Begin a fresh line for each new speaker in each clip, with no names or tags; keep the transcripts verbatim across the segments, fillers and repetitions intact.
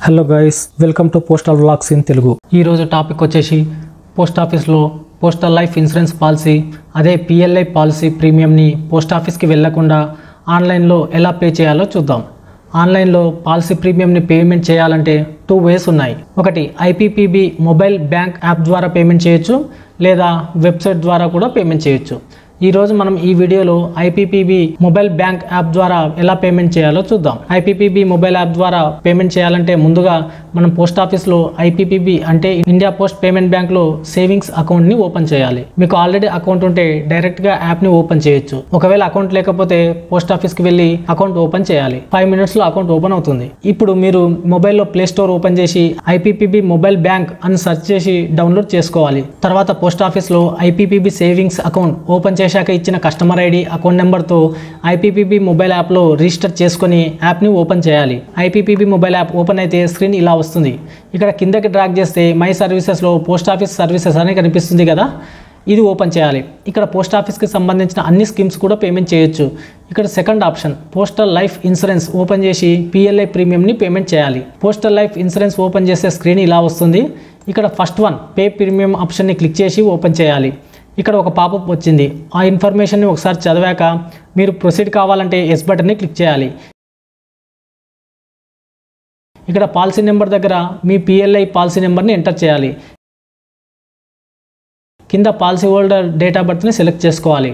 Hello guys, welcome to postal vlogs in Telugu. ఈరోజు topic వచ్చేసి post ఆఫీస్లో పోస్టల్ లైఫ్ ఇన్సూరెన్స్ పాలసీ, అదే PLI policy ప్రీమియంని పోస్ట్ ఆఫీస్కి వెళ్లకుండా ఆన్లైన్లో ఎలా పే చేయాలో చూద్దాం. ఆన్లైన్లో పాలసీ ప్రీమియంని పేమెంట్ చేయాలంటే టూ వేస్ ఉన్నాయి. ఒకటి ఐపీపీబీ మొబైల్ బ్యాంక్ యాప్ ద్వారా పేమెంట్ చేయొచ్చు, లేదా వెబ్సైట్ ద్వారా కూడా పేమెంట్ చేయొచ్చు. ఈరోజు మనం ఈ వీడియోలో ఐపీపీబీ మొబైల్ బ్యాంక్ యాప్ ద్వారా ఎలా పేమెంట్ చేయాలో చూద్దాం. ఐపీపీబీ మొబైల్ యాప్ ద్వారా పేమెంట్ చేయాలంటే ముందుగా మనం పోస్ట్ ఆఫీస్లో ఐపీపీబీ అంటే ఇండియా పోస్ట్ పేమెంట్ బ్యాంక్లో సేవింగ్స్ అకౌంట్ని ఓపెన్ చేయాలి. మీకు ఆల్రెడీ అకౌంట్ ఉంటే డైరెక్ట్గా యాప్ని ఓపెన్ చేయొచ్చు. ఒకవేళ అకౌంట్ లేకపోతే పోస్ట్ ఆఫీస్కి వెళ్ళి అకౌంట్ ఓపెన్ చేయాలి. ఫైవ్ మినిట్స్లో అకౌంట్ ఓపెన్ అవుతుంది. ఇప్పుడు మీరు మొబైల్లో ప్లే స్టోర్ ఓపెన్ చేసి ఐపీపీబీ మొబైల్ బ్యాంక్ అని సెర్చ్ చేసి డౌన్లోడ్ చేసుకోవాలి. తర్వాత పోస్ట్ ఆఫీస్లో ఐపీపీబీ సేవింగ్స్ అకౌంట్ ఓపెన్ చేసి శాఖ ఇచ్చిన కస్టమర్ ఐడి అకౌంట్ నెంబర్తో ఐపీపీబీ మొబైల్ యాప్లో రిజిస్టర్ చేసుకుని యాప్ని ఓపెన్ చేయాలి. ఐపీపీబీ మొబైల్ యాప్ ఓపెన్ అయితే స్క్రీన్ ఇలా వస్తుంది. ఇక్కడ కిందకి డ్రాగ్ చేస్తే మై సర్వీసెస్లో పోస్ట్ ఆఫీస్ సర్వీసెస్ అని కనిపిస్తుంది కదా, ఇది ఓపెన్ చేయాలి. ఇక్కడ పోస్ట్ ఆఫీస్కి సంబంధించిన అన్ని స్కీమ్స్ కూడా పేమెంట్ చేయొచ్చు. ఇక్కడ second option postal life insurance open చేసి పిఎల్ఐ ప్రీమియంని పేమెంట్ చేయాలి. పోస్టల్ లైఫ్ ఇన్సూరెన్స్ ఓపెన్ చేస్తే స్క్రీన్ ఇలా వస్తుంది. ఇక్కడ ఫస్ట్ వన్ పే ప్రీమియం ఆప్షన్ని క్లిక్ చేసి ఓపెన్ చేయాలి. ఇక్కడ ఒక పాపప్ వచ్చింది. ఆ ఇన్ఫర్మేషన్ని ఒకసారి చదివాక మీరు ప్రొసీడ్ కావాలంటే ఎస్ బటన్ని క్లిక్ చేయాలి. ఇక్కడ పాలసీ నెంబర్ దగ్గర మీ పిఎల్ఐ పాలసీ నెంబర్ని ఎంటర్ చేయాలి. కింద పాలసీ హోల్డర్ డేట్ ఆఫ్ బర్త్ని సెలెక్ట్ చేసుకోవాలి.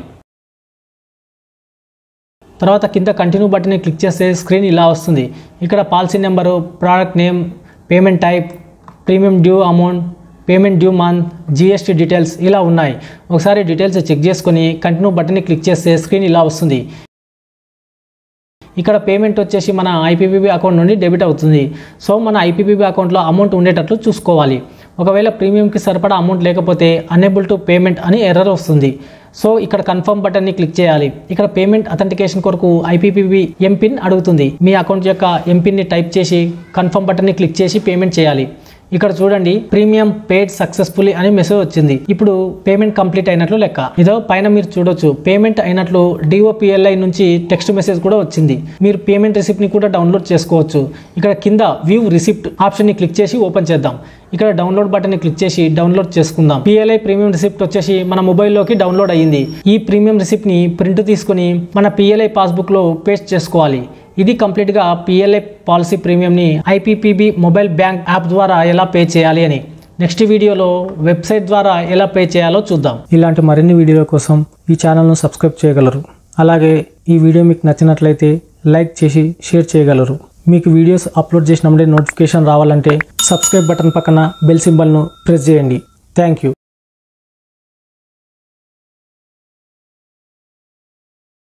తర్వాత కింద కంటిన్యూ బటన్ని క్లిక్ చేస్తే స్క్రీన్ ఇలా వస్తుంది. ఇక్కడ policy number, product name, payment type, premium due amount, payment due month, GST details ఇలా ఉన్నాయి. ఒకసారి డీటెయిల్స్ చెక్ చేసుకొని కంటిన్యూ బటన్ని క్లిక్ చేస్తే స్క్రీన్ ఇలా వస్తుంది. ఇక్కడ పేమెంట్ వచ్చేసి మన ఐపీపీబీ అకౌంట్ నుండి డెబిట్ అవుతుంది. సో మన ఐపీపీబీ అకౌంట్లో అమౌంట్ ఉండేటట్లు చూసుకోవాలి. ఒకవేళ ప్రీమియంకి సరిపడా అమౌంట్ లేకపోతే అనేబుల్ టు పేమెంట్ అని ఎర్రర్ వస్తుంది. సో ఇక్కడ కన్ఫర్మ్ బటన్ని క్లిక్ చేయాలి. ఇక్కడ పేమెంట్ అథెంటికేషన్ కొరకు ఐపీపీబీ ఎంపిన్ అడుగుతుంది. మీ అకౌంట్ యొక్క ఎంపిన్ని టైప్ చేసి కన్ఫర్మ్ బటన్ని క్లిక్ చేసి పేమెంట్ చేయాలి. ఇక్కడ చూడండి, ప్రీమియం పేడ్ సక్సెస్ఫుల్లీ అని మెసేజ్ వచ్చింది. ఇప్పుడు పేమెంట్ కంప్లీట్ అయినట్లు లెక్క. ఇదో పైన మీరు చూడొచ్చు, పేమెంట్ అయినట్లు డిఓపిఎల్ఐ నుంచి టెక్స్ట్ మెసేజ్ కూడా వచ్చింది. మీరు పేమెంట్ రిసిప్ట్ ని కూడా డౌన్లోడ్ చేసుకోవచ్చు. ఇక్కడ కింద వ్యూ రిసిప్ట్ ఆప్షన్ ని క్లిక్ చేసి ఓపెన్ చేద్దాం. ఇక్కడ డౌన్లోడ్ బటన్ ని క్లిక్ చేసి డౌన్లోడ్ చేసుకుందాం. పిఎల్ఐ ప్రీమియం రిసిప్ట్ వచ్చేసి మన మొబైల్లోకి డౌన్లోడ్ అయ్యింది. ఈ ప్రీమియం రిసిప్ట్ ని ప్రింట్ తీసుకుని మన పిఎల్ఐ పాస్బుక్ లో పేస్ట్ చేసుకోవాలి. ఇది కంప్లీట్గా పిఎల్ఐ పాలసీ ప్రీమియంని ఐపీపీబీ మొబైల్ బ్యాంక్ యాప్ ద్వారా ఎలా పే చేయాలి అని. నెక్స్ట్ వీడియోలో వెబ్సైట్ ద్వారా ఎలా పే చేయాలో చూద్దాం. ఇలాంటి మరిన్ని వీడియోల కోసం ఈ ఛానల్ను సబ్స్క్రైబ్ చేయగలరు. అలాగే ఈ వీడియో మీకు నచ్చినట్లయితే లైక్ చేసి షేర్ చేయగలరు. మీకు వీడియోస్ అప్లోడ్ చేసినప్పుడే నోటిఫికేషన్ రావాలంటే సబ్స్క్రైబ్ బటన్ పక్కన బెల్ సింబల్ను ప్రెస్ చేయండి. Thank you.